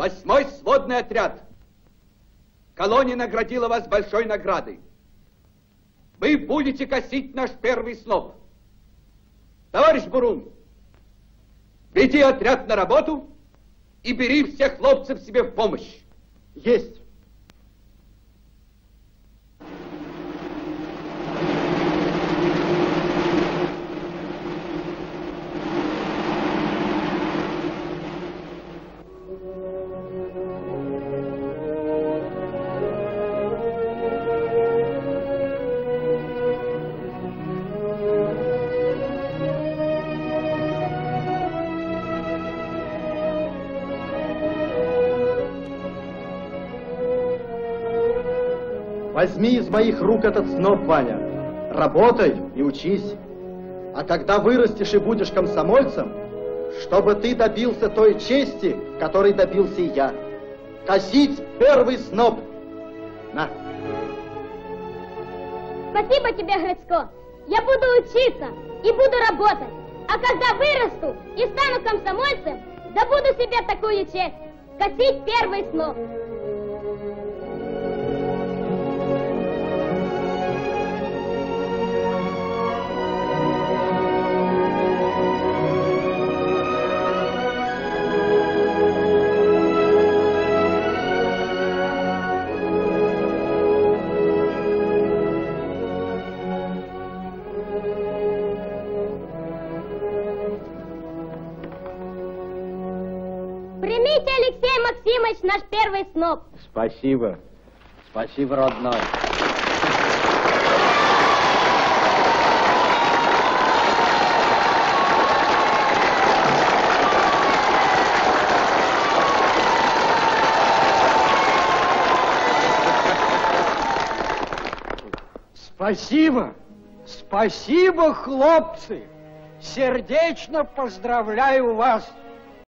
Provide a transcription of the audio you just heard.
8-й сводный отряд. Колония наградила вас большой наградой. Вы будете косить наш первый сноп. Товарищ Бурун, веди отряд на работу и бери всех хлопцев себе в помощь. Есть. Возьми из моих рук этот сноп, Ваня. Работай и учись. А когда вырастешь и будешь комсомольцем, чтобы ты добился той чести, которой добился и я. Косить первый сноп. На. Спасибо тебе, Грицко. Я буду учиться и буду работать. А когда вырасту и стану комсомольцем, добуду себе такую честь. Косить первый сноп. Примите, Алексей Максимович, наш первый сноп. Спасибо. Спасибо, родной. Спасибо. Спасибо, хлопцы. Сердечно поздравляю вас